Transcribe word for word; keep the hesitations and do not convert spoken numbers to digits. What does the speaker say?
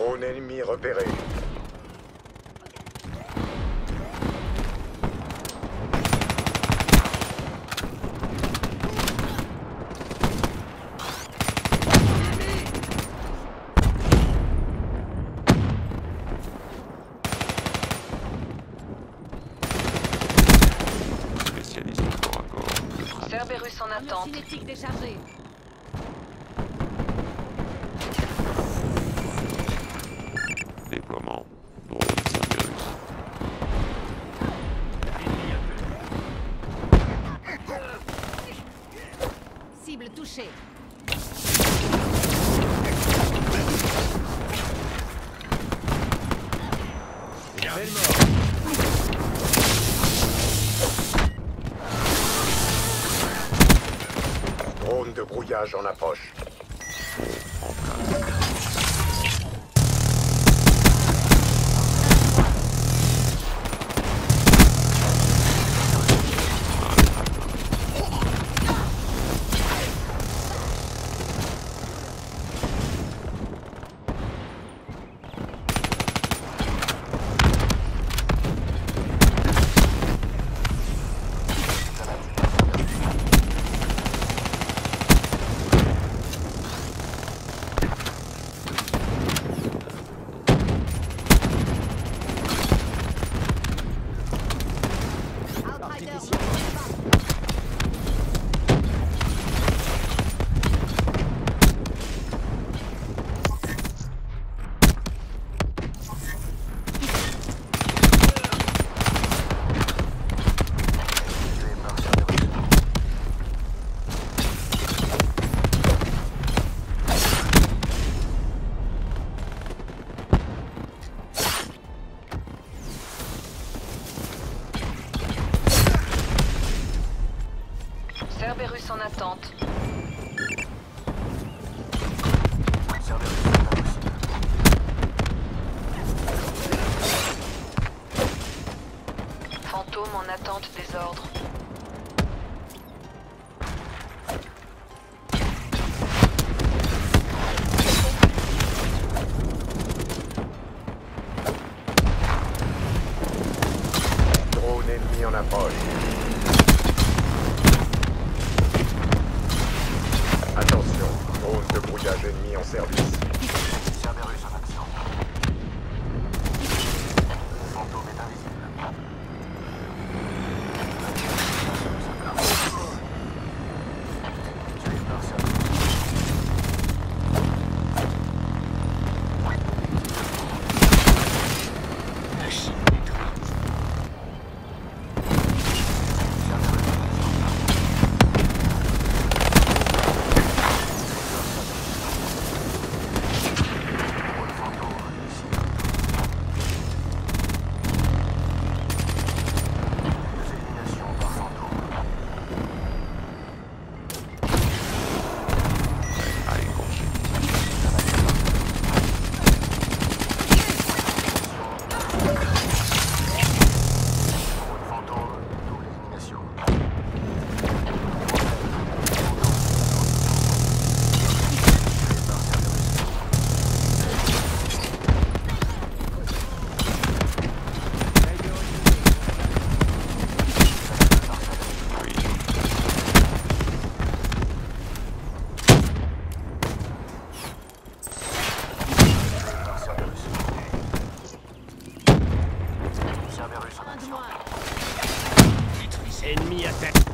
Drone ennemi repéré. Spécialiste corps à corps. Cerberus en attente. Cinétique déchargée. Déploiement. Drone Cerberus. Cible touchée. Drone de brouillage en approche. En place. Cerberus en attente. Fantôme en attente des ordres. Drone ennemi en approche. Attention, drone de brouillage ennemi en service. Cerberus en action. Fantôme est invisible. Tué par Cerberus. Machine détruite. Un de moins. Ennemi à tête.